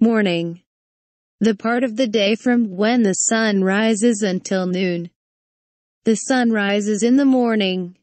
Morning. The part of the day from when the sun rises until noon. The sun rises in the morning.